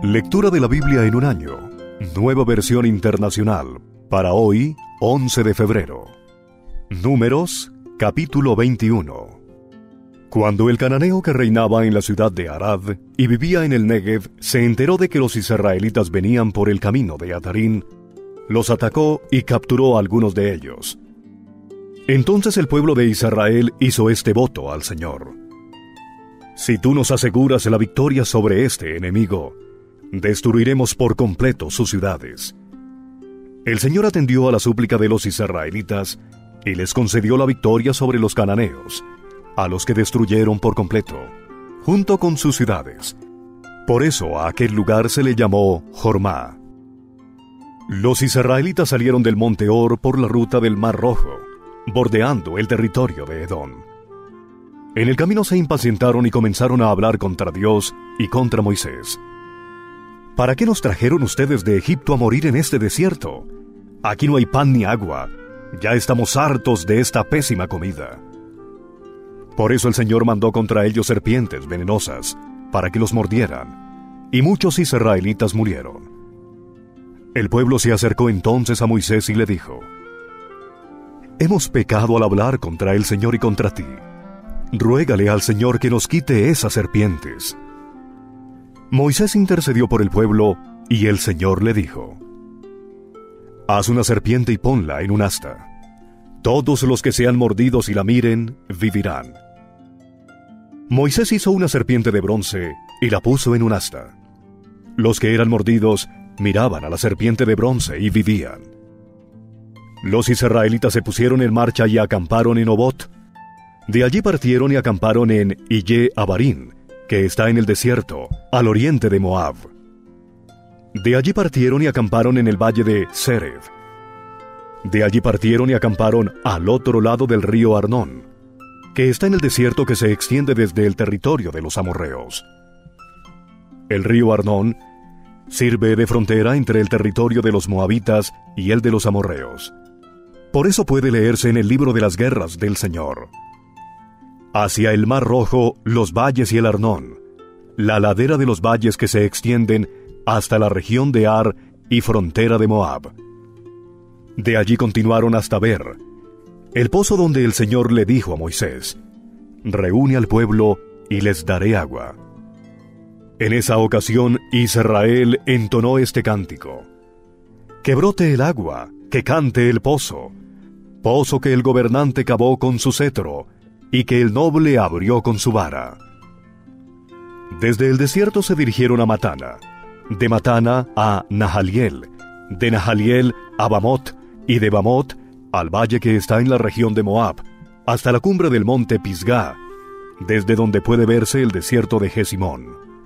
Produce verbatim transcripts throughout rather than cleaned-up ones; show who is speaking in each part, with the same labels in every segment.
Speaker 1: Lectura de la Biblia en un año. Nueva versión internacional. Para hoy, once de febrero. Números, capítulo veintiuno. Cuando el cananeo que reinaba en la ciudad de Arad y vivía en el Negev se enteró de que los israelitas venían por el camino de Atarín, los atacó y capturó a algunos de ellos. Entonces el pueblo de Israel hizo este voto al Señor: si tú nos aseguras la victoria sobre este enemigo, destruiremos por completo sus ciudades. El Señor atendió a la súplica de los israelitas y les concedió la victoria sobre los cananeos, a los que destruyeron por completo, junto con sus ciudades. Por eso a aquel lugar se le llamó Jormá. Los israelitas salieron del monte Or por la ruta del Mar Rojo, bordeando el territorio de Edom. En el camino se impacientaron y comenzaron a hablar contra Dios y contra Moisés. ¿Para qué nos trajeron ustedes de Egipto a morir en este desierto? Aquí no hay pan ni agua. Ya estamos hartos de esta pésima comida. Por eso el Señor mandó contra ellos serpientes venenosas, para que los mordieran, y muchos israelitas murieron. El pueblo se acercó entonces a Moisés y le dijo: hemos pecado al hablar contra el Señor y contra ti. Ruégale al Señor que nos quite esas serpientes. Moisés intercedió por el pueblo, y el Señor le dijo: haz una serpiente y ponla en un asta. Todos los que sean mordidos y la miren, vivirán. Moisés hizo una serpiente de bronce y la puso en un asta. Los que eran mordidos miraban a la serpiente de bronce y vivían. Los israelitas se pusieron en marcha y acamparon en Obot. De allí partieron y acamparon en Iyé Abarín, que está en el desierto, al oriente de Moab. De allí partieron y acamparon en el valle de Seref. De allí partieron y acamparon al otro lado del río Arnón, que está en el desierto que se extiende desde el territorio de los amorreos. El río Arnón sirve de frontera entre el territorio de los moabitas y el de los amorreos. Por eso puede leerse en el libro de las guerras del Señor: hacia el Mar Rojo, los valles y el Arnón, la ladera de los valles que se extienden hasta la región de Ar y frontera de Moab. De allí continuaron hasta Ber, el pozo donde el Señor le dijo a Moisés: reúne al pueblo y les daré agua. En esa ocasión Israel entonó este cántico: que brote el agua, que cante el pozo, pozo que el gobernante cavó con su cetro, y que el noble abrió con su vara. Desde el desierto se dirigieron a Matana, de Matana a Nahaliel, de Nahaliel a Bamot, y de Bamot al valle que está en la región de Moab, hasta la cumbre del monte Pisgá, desde donde puede verse el desierto de Jesimón.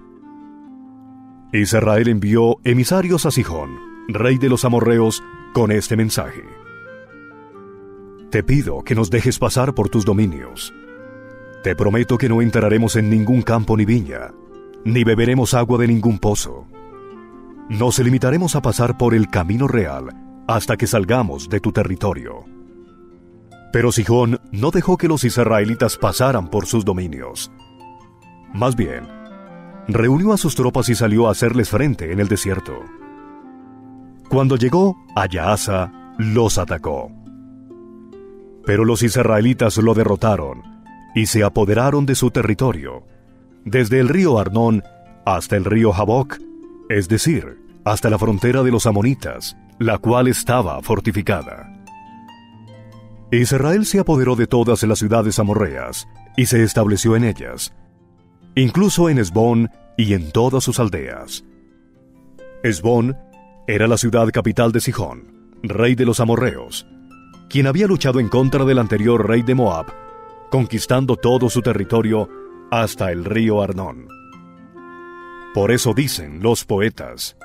Speaker 1: Israel envió emisarios a Sihón, rey de los amorreos, con este mensaje: te pido que nos dejes pasar por tus dominios. Te prometo que no entraremos en ningún campo ni viña, ni beberemos agua de ningún pozo. Nos limitaremos a pasar por el camino real hasta que salgamos de tu territorio. Pero Sihón no dejó que los israelitas pasaran por sus dominios. Más bien, reunió a sus tropas y salió a hacerles frente en el desierto. Cuando llegó a Yaasa, los atacó. Pero los israelitas lo derrotaron y se apoderaron de su territorio, desde el río Arnón hasta el río Jaboc, es decir, hasta la frontera de los amonitas, la cual estaba fortificada. Israel se apoderó de todas las ciudades amorreas y se estableció en ellas, incluso en Hesbón y en todas sus aldeas. Hesbón era la ciudad capital de Sihón, rey de los amorreos, quien había luchado en contra del anterior rey de Moab, conquistando todo su territorio hasta el río Arnón. Por eso dicen los poetas: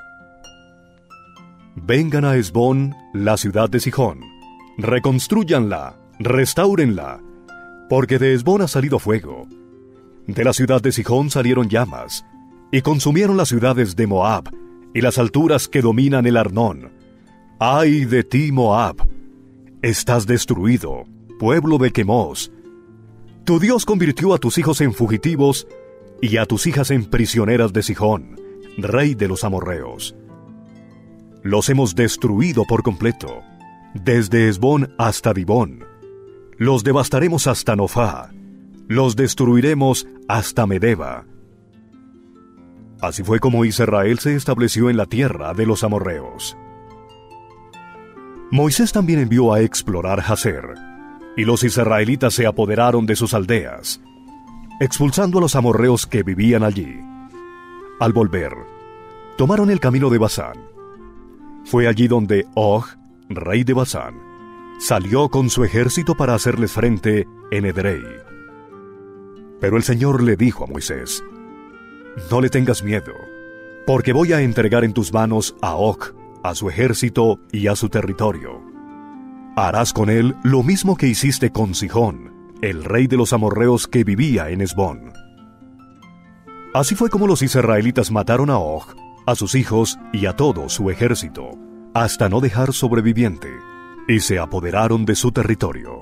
Speaker 1: vengan a Hesbón, la ciudad de Sihón, reconstrúyanla, restáurenla, porque de Hesbón ha salido fuego. De la ciudad de Sihón salieron llamas, y consumieron las ciudades de Moab, y las alturas que dominan el Arnón. ¡Ay de ti, Moab! Estás destruido, pueblo de Quemos. Tu Dios convirtió a tus hijos en fugitivos y a tus hijas en prisioneras de Sihón, rey de los amorreos. Los hemos destruido por completo, desde Hesbón hasta Dibón. Los devastaremos hasta Nofá, los destruiremos hasta Medeba. Así fue como Israel se estableció en la tierra de los amorreos. Moisés también envió a explorar Jazer, y los israelitas se apoderaron de sus aldeas, expulsando a los amorreos que vivían allí. Al volver, tomaron el camino de Basán. Fue allí donde Og, rey de Basán, salió con su ejército para hacerles frente en Edrei. Pero el Señor le dijo a Moisés: «No le tengas miedo, porque voy a entregar en tus manos a Og, a su ejército y a su territorio. Harás con él lo mismo que hiciste con Sihón, el rey de los amorreos que vivía en Hesbón». Así fue como los israelitas mataron a Og, a sus hijos y a todo su ejército, hasta no dejar sobreviviente, y se apoderaron de su territorio.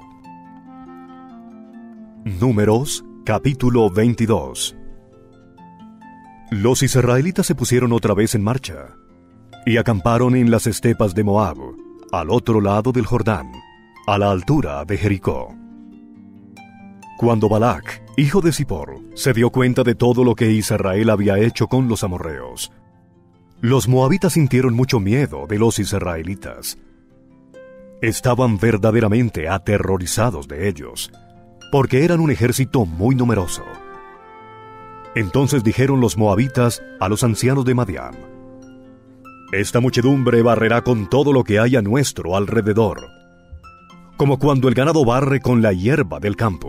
Speaker 1: Números, capítulo veintidós. Los israelitas se pusieron otra vez en marcha, y acamparon en las estepas de Moab, al otro lado del Jordán, a la altura de Jericó. Cuando Balac, hijo de Zippor, se dio cuenta de todo lo que Israel había hecho con los amorreos, los moabitas sintieron mucho miedo de los israelitas. Estaban verdaderamente aterrorizados de ellos, porque eran un ejército muy numeroso. Entonces dijeron los moabitas a los ancianos de Madián: «Esta muchedumbre barrerá con todo lo que hay a nuestro alrededor, como cuando el ganado barre con la hierba del campo».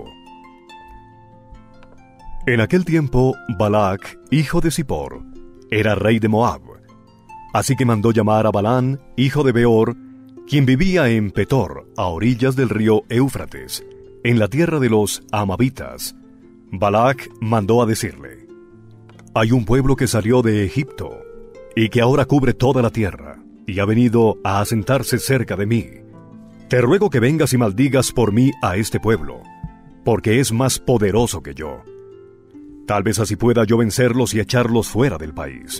Speaker 1: En aquel tiempo, Balac, hijo de Zippor, era rey de Moab. Así que mandó llamar a Balán, hijo de Beor, quien vivía en Petor, a orillas del río Éufrates, en la tierra de los Amabitas. Balac mandó a decirle: «Hay un pueblo que salió de Egipto, y que ahora cubre toda la tierra, y ha venido a asentarse cerca de mí. Te ruego que vengas y maldigas por mí a este pueblo, porque es más poderoso que yo. Tal vez así pueda yo vencerlos y echarlos fuera del país.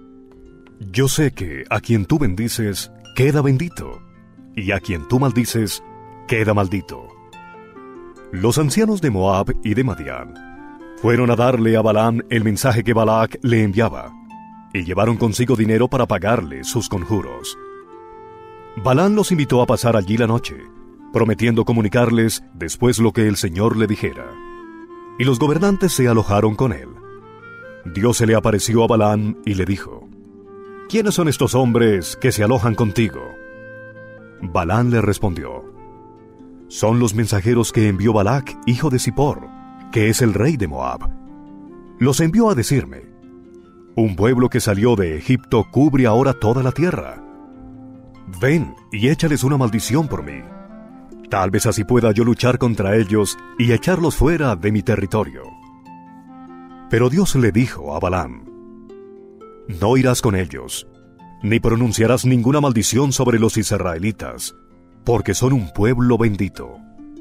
Speaker 1: Yo sé que a quien tú bendices, queda bendito, y a quien tú maldices, queda maldito». Los ancianos de Moab y de Madián fueron a darle a Balaam el mensaje que Balac le enviaba, y llevaron consigo dinero para pagarle sus conjuros. Balaam los invitó a pasar allí la noche, prometiendo comunicarles después lo que el Señor le dijera. Y los gobernantes se alojaron con él. Dios se le apareció a Balaam y le dijo: «¿Quiénes son estos hombres que se alojan contigo?». Balaam le respondió: «Son los mensajeros que envió Balac, hijo de Zippor, que es el rey de Moab. Los envió a decirme: un pueblo que salió de Egipto cubre ahora toda la tierra. Ven y échales una maldición por mí. Tal vez así pueda yo luchar contra ellos y echarlos fuera de mi territorio». Pero Dios le dijo a Balaam: «No irás con ellos, ni pronunciarás ninguna maldición sobre los israelitas, porque son un pueblo bendito».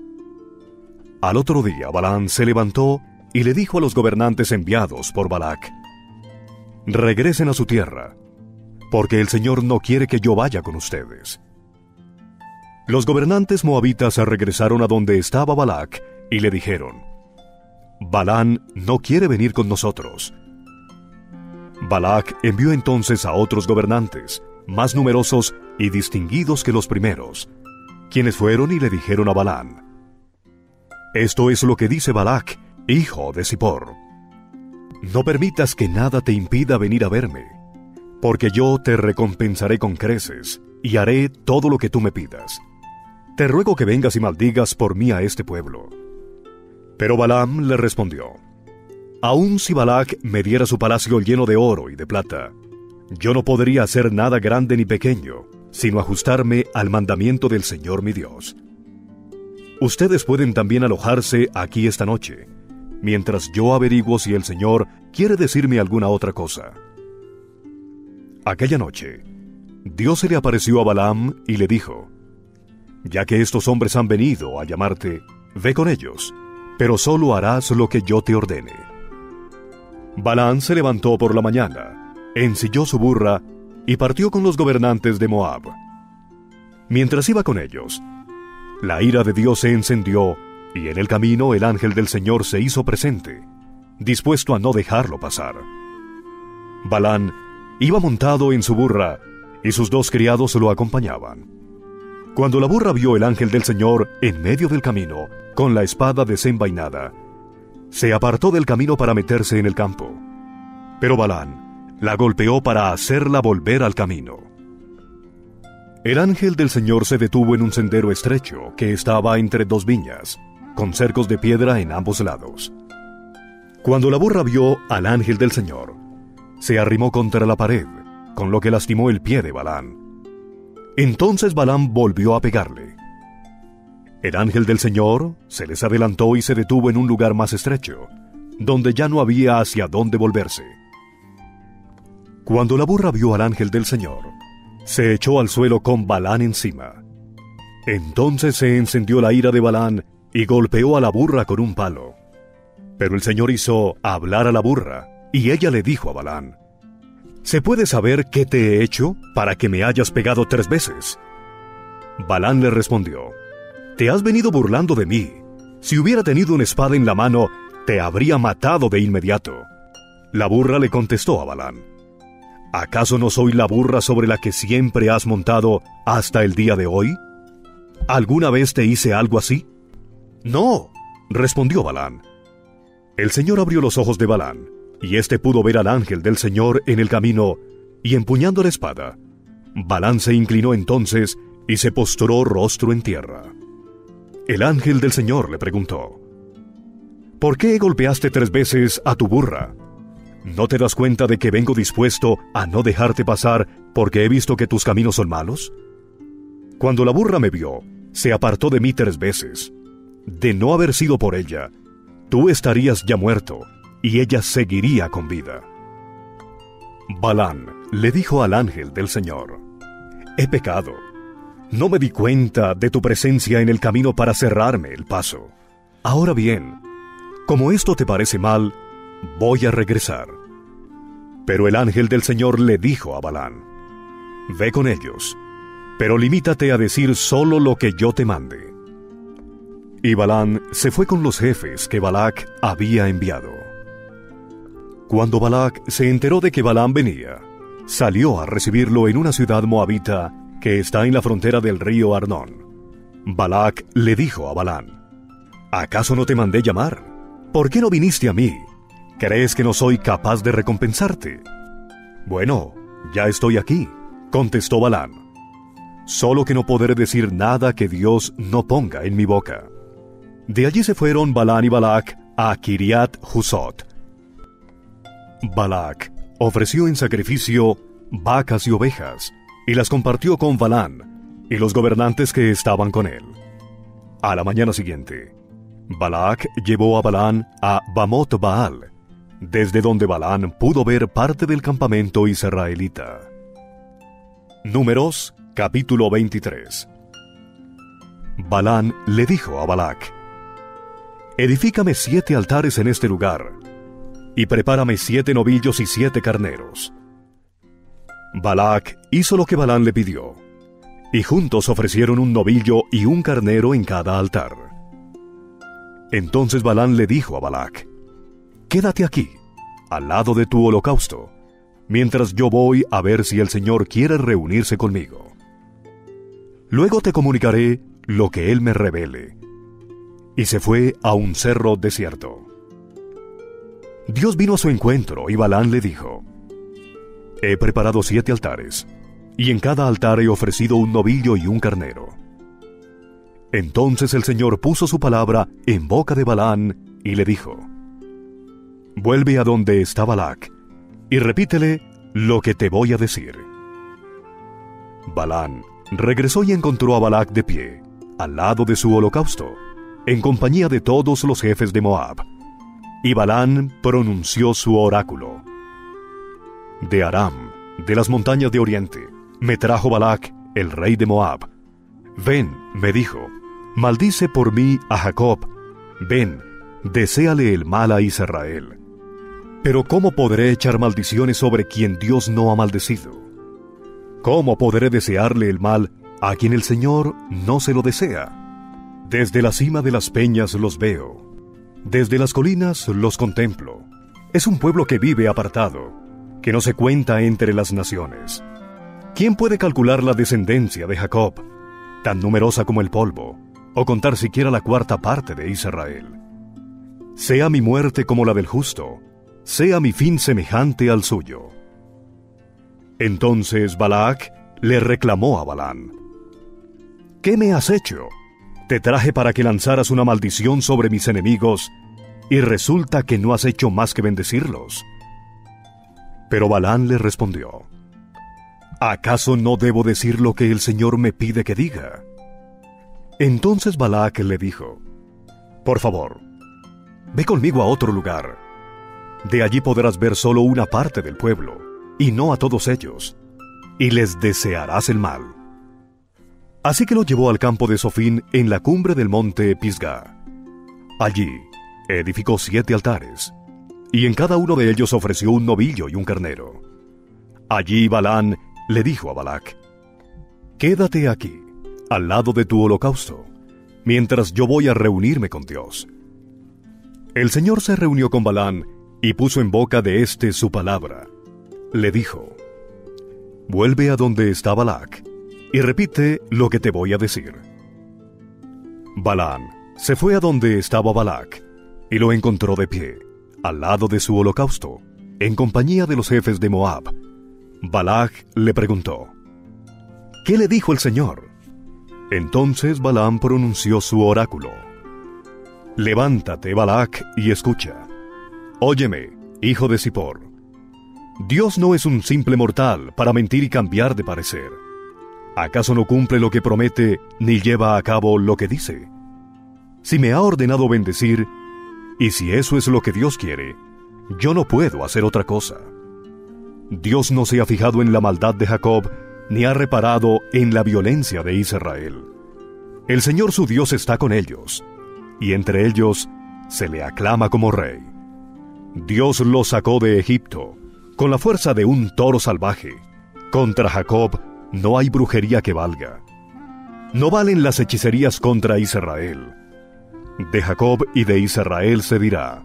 Speaker 1: Al otro día Balaam se levantó y le dijo a los gobernantes enviados por Balac: «Regresen a su tierra, porque el Señor no quiere que yo vaya con ustedes». Los gobernantes moabitas regresaron a donde estaba Balac y le dijeron: «Balaam no quiere venir con nosotros». Balac envió entonces a otros gobernantes, más numerosos y distinguidos que los primeros, quienes fueron y le dijeron a Balaam: «Esto es lo que dice Balac, hijo de Zippor: no permitas que nada te impida venir a verme, porque yo te recompensaré con creces, y haré todo lo que tú me pidas. Te ruego que vengas y maldigas por mí a este pueblo». Pero Balaam le respondió: «Aun si Balac me diera su palacio lleno de oro y de plata, yo no podría hacer nada grande ni pequeño, sino ajustarme al mandamiento del Señor mi Dios. Ustedes pueden también alojarse aquí esta noche, mientras yo averiguo si el Señor quiere decirme alguna otra cosa». Aquella noche, Dios se le apareció a Balaam y le dijo: «Ya que estos hombres han venido a llamarte, ve con ellos, pero solo harás lo que yo te ordene». Balaam se levantó por la mañana, ensilló su burra y partió con los gobernantes de Moab. Mientras iba con ellos, la ira de Dios se encendió, y en el camino el ángel del Señor se hizo presente, dispuesto a no dejarlo pasar. Balán iba montado en su burra, y sus dos criados lo acompañaban. Cuando la burra vio el ángel del Señor en medio del camino, con la espada desenvainada, se apartó del camino para meterse en el campo. Pero Balán la golpeó para hacerla volver al camino. El ángel del Señor se detuvo en un sendero estrecho que estaba entre dos viñas, con cercos de piedra en ambos lados. Cuando la burra vio al ángel del Señor, se arrimó contra la pared, con lo que lastimó el pie de Balán. Entonces Balán volvió a pegarle. El ángel del Señor se les adelantó y se detuvo en un lugar más estrecho, donde ya no había hacia dónde volverse. Cuando la burra vio al ángel del Señor, se echó al suelo con Balán encima. Entonces se encendió la ira de Balán y golpeó a la burra con un palo. Pero el Señor hizo hablar a la burra, y ella le dijo a Balán: ¿Se puede saber qué te he hecho para que me hayas pegado tres veces? Balán le respondió: Te has venido burlando de mí. Si hubiera tenido una espada en la mano, te habría matado de inmediato. La burra le contestó a Balán: ¿Acaso no soy la burra sobre la que siempre has montado hasta el día de hoy? ¿Alguna vez te hice algo así? No, respondió Balán. El Señor abrió los ojos de Balán, y éste pudo ver al ángel del Señor en el camino, y empuñando la espada, Balán se inclinó entonces y se postró rostro en tierra. El ángel del Señor le preguntó: ¿Por qué golpeaste tres veces a tu burra? ¿No te das cuenta de que vengo dispuesto a no dejarte pasar porque he visto que tus caminos son malos? Cuando la burra me vio, se apartó de mí tres veces. De no haber sido por ella, tú estarías ya muerto, y ella seguiría con vida. Balán le dijo al ángel del Señor: He pecado. No me di cuenta de tu presencia en el camino para cerrarme el paso. Ahora bien, como esto te parece mal, voy a regresar. Pero el ángel del Señor le dijo a Balán: Ve con ellos, pero limítate a decir solo lo que yo te mande. Y Balán se fue con los jefes que Balac había enviado. Cuando Balac se enteró de que Balán venía, salió a recibirlo en una ciudad moabita que está en la frontera del río Arnón. Balac le dijo a Balán: ¿Acaso no te mandé llamar? ¿Por qué no viniste a mí? ¿Crees que no soy capaz de recompensarte? Bueno, ya estoy aquí, contestó Balán. Solo que no podré decir nada que Dios no ponga en mi boca. De allí se fueron Balán y Balac a Kiriat Husot. Balac ofreció en sacrificio vacas y ovejas, y las compartió con Balán y los gobernantes que estaban con él. A la mañana siguiente, Balac llevó a Balán a Bamot Baal, desde donde Balán pudo ver parte del campamento israelita. Números, capítulo veintitrés. Balán le dijo a Balac: Edifícame siete altares en este lugar, y prepárame siete novillos y siete carneros. Balac hizo lo que Balán le pidió, y juntos ofrecieron un novillo y un carnero en cada altar. Entonces Balán le dijo a Balac: Quédate aquí, al lado de tu holocausto, mientras yo voy a ver si el Señor quiere reunirse conmigo. Luego te comunicaré lo que Él me revele. Y se fue a un cerro desierto. Dios vino a su encuentro y Balán le dijo: He preparado siete altares, y en cada altar he ofrecido un novillo y un carnero. Entonces el Señor puso su palabra en boca de Balán y le dijo: Vuelve a donde está Balac, y repítele lo que te voy a decir. Balán regresó y encontró a Balac de pie, al lado de su holocausto, en compañía de todos los jefes de Moab. Y Balán pronunció su oráculo. De Aram, de las montañas de Oriente, me trajo Balac, el rey de Moab. Ven, me dijo, maldice por mí a Jacob. Ven, deséale el mal a Israel. Pero ¿cómo podré echar maldiciones sobre quien Dios no ha maldecido? ¿Cómo podré desearle el mal a quien el Señor no se lo desea? Desde la cima de las peñas los veo, desde las colinas los contemplo. Es un pueblo que vive apartado, que no se cuenta entre las naciones. ¿Quién puede calcular la descendencia de Jacob, tan numerosa como el polvo, o contar siquiera la cuarta parte de Israel? Sea mi muerte como la del justo, sea mi fin semejante al suyo. Entonces Balac le reclamó a Balán: ¿Qué me has hecho? Te traje para que lanzaras una maldición sobre mis enemigos, y resulta que no has hecho más que bendecirlos. Pero Balán le respondió: ¿acaso no debo decir lo que el Señor me pide que diga? Entonces Balac le dijo: por favor, ve conmigo a otro lugar. De allí podrás ver solo una parte del pueblo, y no a todos ellos, y les desearás el mal. Así que lo llevó al campo de Sofín en la cumbre del monte Pisgah. Allí edificó siete altares, y en cada uno de ellos ofreció un novillo y un carnero. Allí Balán le dijo a Balac: quédate aquí, al lado de tu holocausto, mientras yo voy a reunirme con Dios. El Señor se reunió con Balán y puso en boca de éste su palabra. Le dijo: vuelve a donde está Balac y repite lo que te voy a decir. Balán se fue a donde estaba Balac y lo encontró de pie, al lado de su holocausto, en compañía de los jefes de Moab. Balac le preguntó: ¿qué le dijo el Señor? Entonces Balaam pronunció su oráculo: levántate, Balac, y escucha. Óyeme, hijo de Zippor. Dios no es un simple mortal para mentir y cambiar de parecer. ¿Acaso no cumple lo que promete ni lleva a cabo lo que dice? Si me ha ordenado bendecir, y si eso es lo que Dios quiere, yo no puedo hacer otra cosa. Dios no se ha fijado en la maldad de Jacob, ni ha reparado en la violencia de Israel. El Señor su Dios está con ellos, y entre ellos se le aclama como rey. Dios los sacó de Egipto con la fuerza de un toro salvaje. Contra Jacob no hay brujería que valga. No valen las hechicerías contra Israel. De Jacob y de Israel se dirá: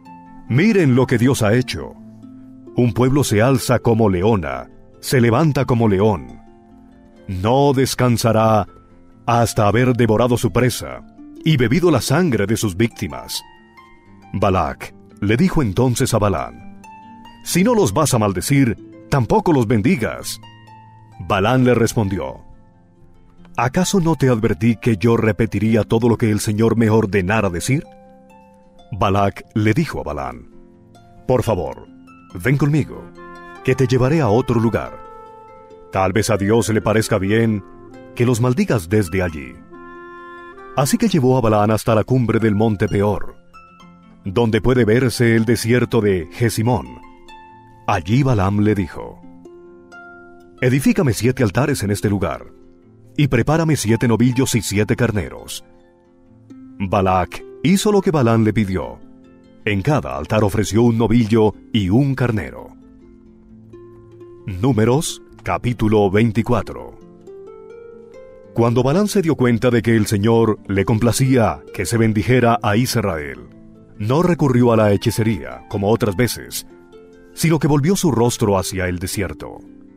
Speaker 1: miren lo que Dios ha hecho. Un pueblo se alza como leona, se levanta como león. No descansará hasta haber devorado su presa y bebido la sangre de sus víctimas. Balac le dijo entonces a Balán: si no los vas a maldecir, tampoco los bendigas. Balán le respondió: ¿acaso no te advertí que yo repetiría todo lo que el Señor me ordenara decir? Balac le dijo a Balán: por favor, ven conmigo, que te llevaré a otro lugar. Tal vez a Dios le parezca bien que los maldigas desde allí. Así que llevó a Balán hasta la cumbre del monte Peor, donde puede verse el desierto de Jesimón. Allí Balaam le dijo: edifícame siete altares en este lugar, y prepárame siete novillos y siete carneros. Balac hizo lo que Balán le pidió. En cada altar ofreció un novillo y un carnero. Números, capítulo veinticuatro. Cuando Balán se dio cuenta de que el Señor le complacía que se bendijera a Israel, no recurrió a la hechicería, como otras veces, sino que volvió su rostro hacia el desierto.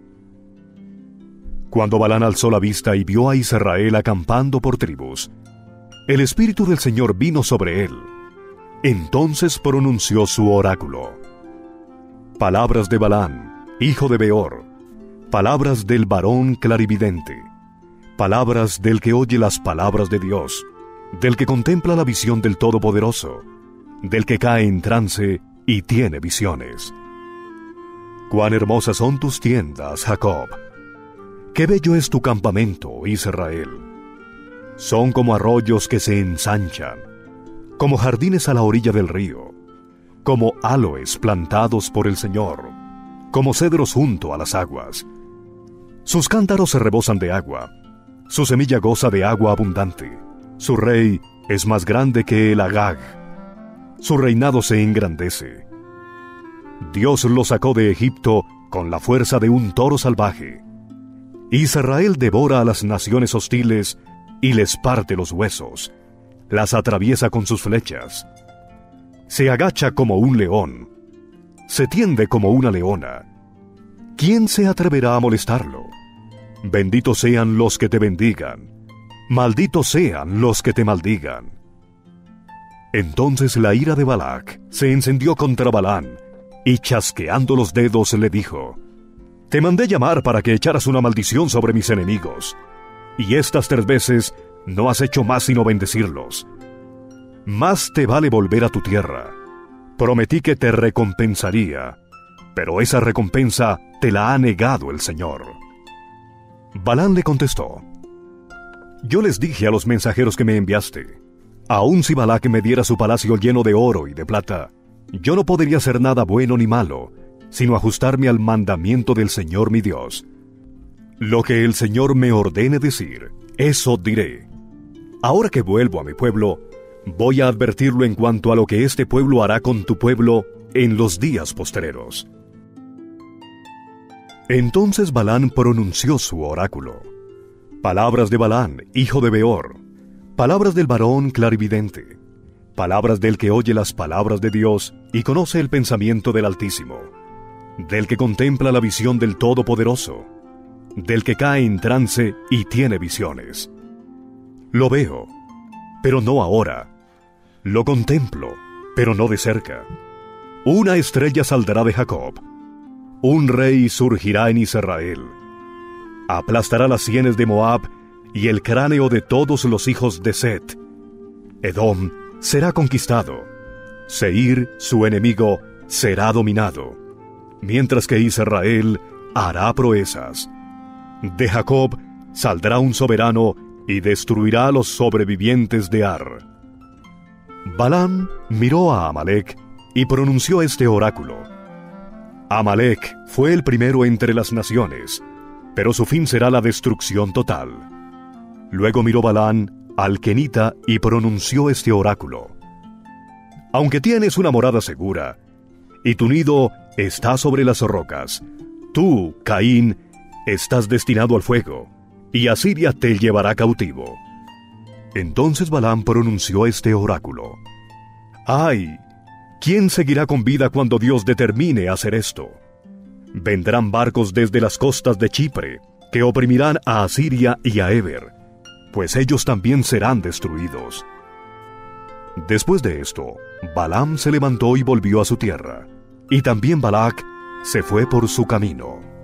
Speaker 1: Cuando Balán alzó la vista y vio a Israel acampando por tribus, el Espíritu del Señor vino sobre él. Entonces pronunció su oráculo: palabras de Balán, hijo de Beor, palabras del varón clarividente, palabras del que oye las palabras de Dios, del que contempla la visión del Todopoderoso, del que cae en trance y tiene visiones. Cuán hermosas son tus tiendas, Jacob. Qué bello es tu campamento, Israel. Son como arroyos que se ensanchan, como jardines a la orilla del río, como aloes plantados por el Señor, como cedros junto a las aguas. Sus cántaros se rebosan de agua, su semilla goza de agua abundante. Su rey es más grande que el Agag, su reinado se engrandece. Dios los sacó de Egipto con la fuerza de un toro salvaje. Israel devora a las naciones hostiles y les parte los huesos, las atraviesa con sus flechas. Se agacha como un león, se tiende como una leona. ¿Quién se atreverá a molestarlo? Benditos sean los que te bendigan, malditos sean los que te maldigan. Entonces la ira de Balac se encendió contra Balaam, y chasqueando los dedos le dijo: Te mandé llamar para que echaras una maldición sobre mis enemigos, y estas tres veces no has hecho más sino bendecirlos. Más te vale volver a tu tierra. Prometí que te recompensaría, pero esa recompensa te la ha negado el Señor. Balaam le contestó: Yo les dije a los mensajeros que me enviaste, aun si Balac me diera su palacio lleno de oro y de plata, yo no podría hacer nada bueno ni malo, sino ajustarme al mandamiento del Señor mi Dios. Lo que el Señor me ordene decir, eso diré. Ahora que vuelvo a mi pueblo, voy a advertirlo en cuanto a lo que este pueblo hará con tu pueblo en los días postreros. Entonces Balaam pronunció su oráculo. Palabras de Balaam, hijo de Beor, palabras del varón clarividente, palabras del que oye las palabras de Dios y conoce el pensamiento del Altísimo, del que contempla la visión del Todopoderoso, del que cae en trance y tiene visiones. Lo veo, pero no ahora. Lo contemplo, pero no de cerca. Una estrella saldrá de Jacob. Un rey surgirá en Israel. Aplastará las sienes de Moab y el cráneo de todos los hijos de Set. Edom será conquistado. Seir, su enemigo, será dominado, mientras que Israel hará proezas. De Jacob saldrá un soberano y destruirá a los sobrevivientes de Ar. Balaam miró a Amalec y pronunció este oráculo. Amalec fue el primero entre las naciones, pero su fin será la destrucción total. Luego miró Balaam al Kenita y pronunció este oráculo. Aunque tienes una morada segura, y tu nido está sobre las rocas, tú, Caín, estás destinado al fuego, y Asiria te llevará cautivo. Entonces Balaam pronunció este oráculo. ¡Ay! ¿Quién seguirá con vida cuando Dios determine hacer esto? Vendrán barcos desde las costas de Chipre, que oprimirán a Asiria y a Eber, pues ellos también serán destruidos. Después de esto, Balaam se levantó y volvió a su tierra, y también Balac se fue por su camino.